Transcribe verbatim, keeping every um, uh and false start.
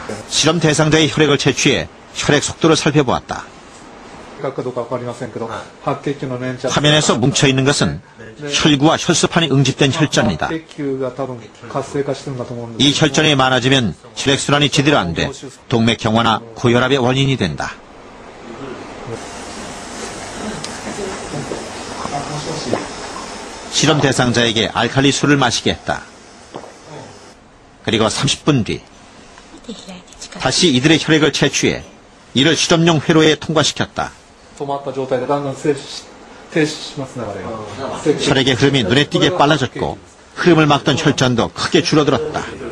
실험 대상자의 혈액을 채취해 혈액 속도를 살펴보았다. 화면에서 뭉쳐있는 것은 혈구와 혈소판이 응집된 혈전이다. 이 혈전이 많아지면 혈액순환이 제대로 안 돼 동맥경화나 고혈압의 원인이 된다. 실험 대상자에게 알칼리 술을 마시게 했다. 그리고 삼십 분 뒤 다시 이들의 혈액을 채취해 이를 실험용 회로에 통과시켰다. 혈액의 흐름이 눈에 띄게 빨라졌고 흐름을 막던 혈전도 크게 줄어들었다.